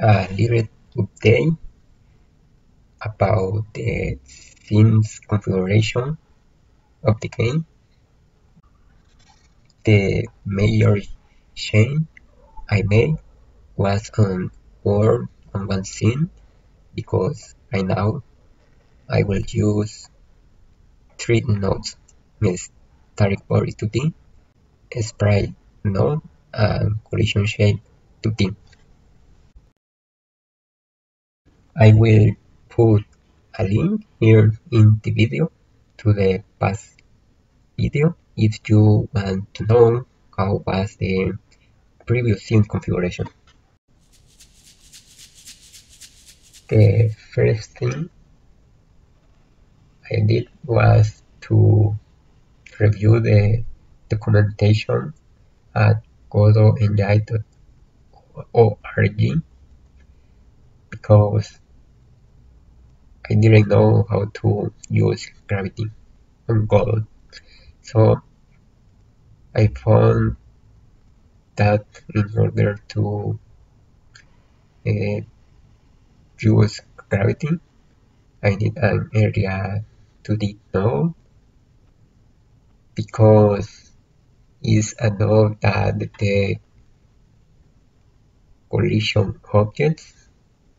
a little update about the scenes configuration of the game. The major change I made was on work on one scene because right now I will use three nodes: static body 2D, sprite node, and collision shape 2D. I will put a link here in the video to the past video if you want to know how was the previous scene configuration. The first thing I did was to review the documentation at godot.org because I didn't know how to use gravity on Godot. So I found that in order to use gravity, I need an area 2D node because it's a node that detects collision objects,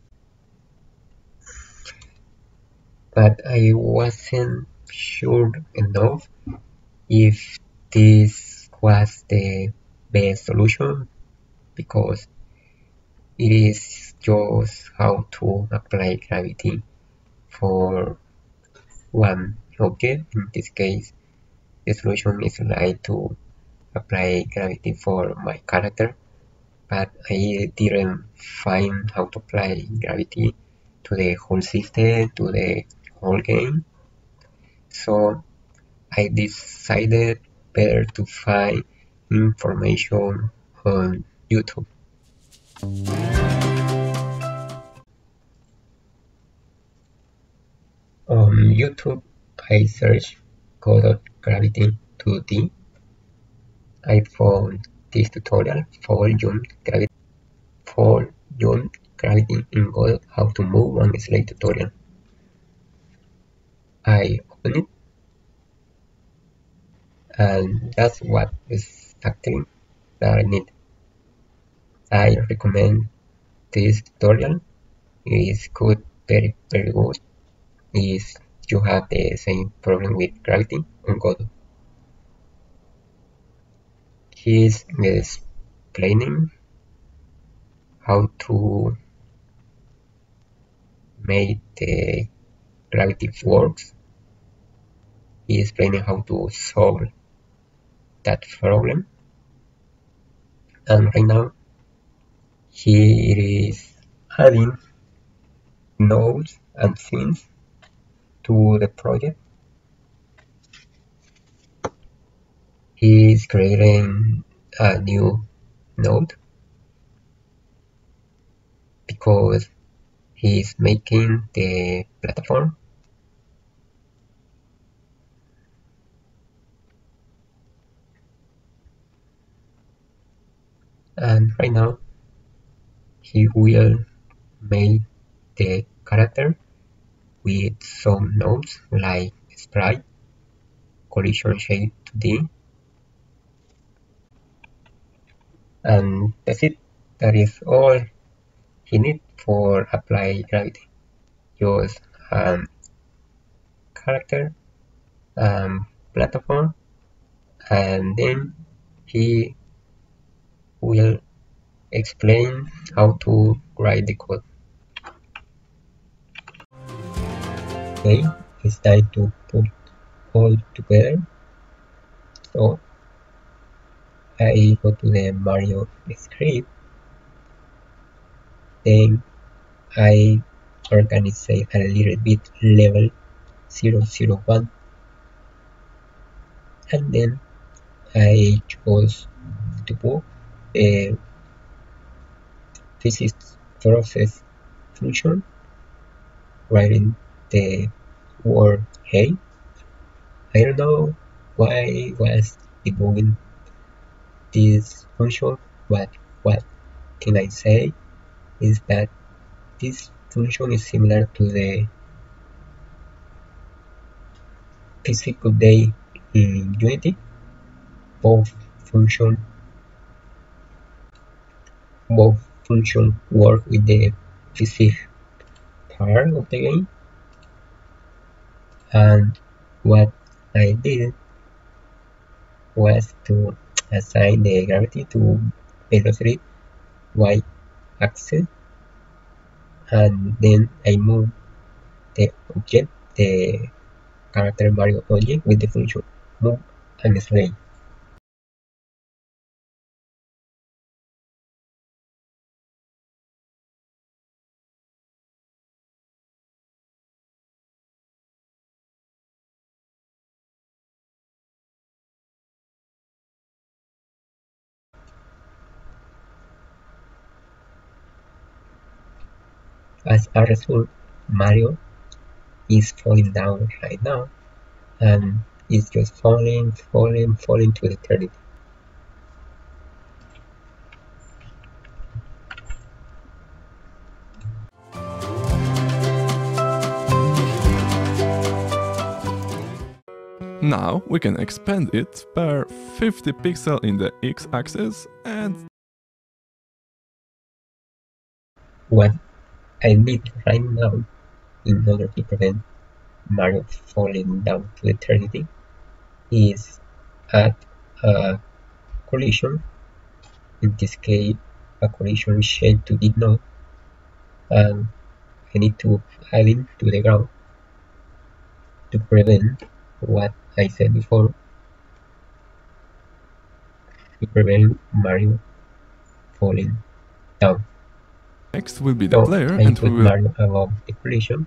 but I wasn't sure enough if this was the best solution because it is just how to apply gravity for one object. In this case, the solution is like to apply gravity for my character, but I didn't find how to apply gravity to the whole system, to the whole game. So I decided better to find information on YouTube. On YouTube, I searched Godot Gravity 2D. I found this tutorial for Young Gravity in Godot, how to move and slate tutorial. I opened it, and that's what exactly that I need. I recommend this tutorial. It is good, very good. If you have the same problem with gravity on Godot. He is explaining how to make the gravity works. He is explaining how to solve that problem. And right now, he is adding nodes and scenes to the project. He is creating a new node because he is making the platform. And right now, he will make the character with some nodes like sprite, collision shape 2D, and that's it. That is all he needs for apply gravity. Just character, platform, and then he will explain how to write the code. Okay, it's time to put all together. So I go to the Mario script, then I organize a little bit level 001, and then I chose to put the physics process function writing the word hey. I don't know why was debugging this function, but what can I say is that This function is similar to the physical day in Unity. Both function both functions work with the physics part of the game, and what I did was to assign the gravity to velocity y-axis, and then I moved the character Mario object with the function move and slay. As a result, Mario is falling down right now, and is just falling to eternity. Now we can expand it per 50 pixels in the x-axis and What I need right now in order to prevent Mario falling down to eternity is add a collision, in this case a collision shape to did node, and I need to add it to the ground to prevent what I said before, to prevent Mario falling down. next will be the So player I and we put will Mario above the collision.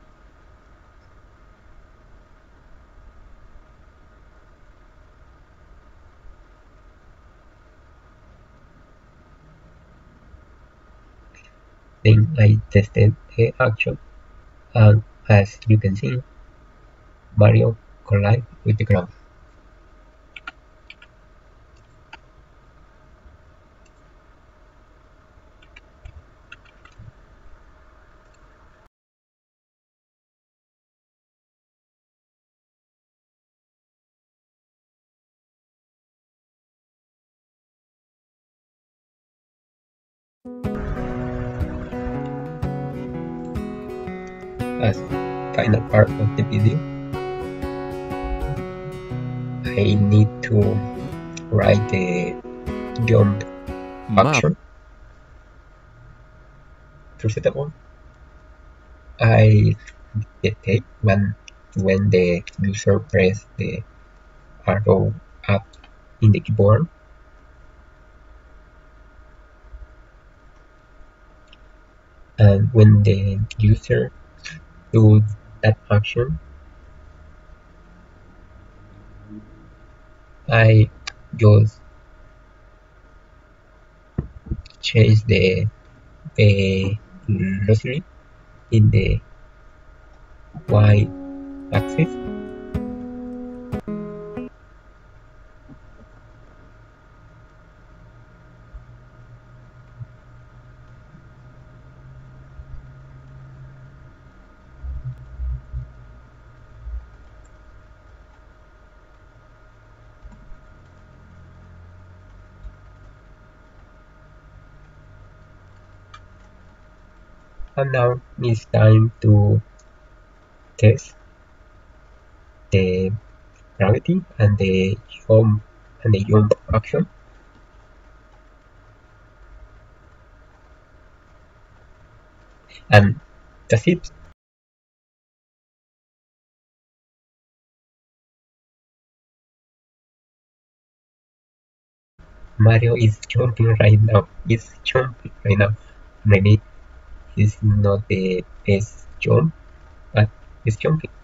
Then I tested the action, and as you can see, Mario collide with the ground. As final part of the video, I need to write the jump map action. First of all, I detect when the user press the arrow up in the keyboard, and when the user do that action, I just change the velocity in the y-axis, and now it's time to test the gravity and the jump action. And that's it. Mario is jumping right now. He's jumping right now. Maybe it's not the best jump, but he's jumping.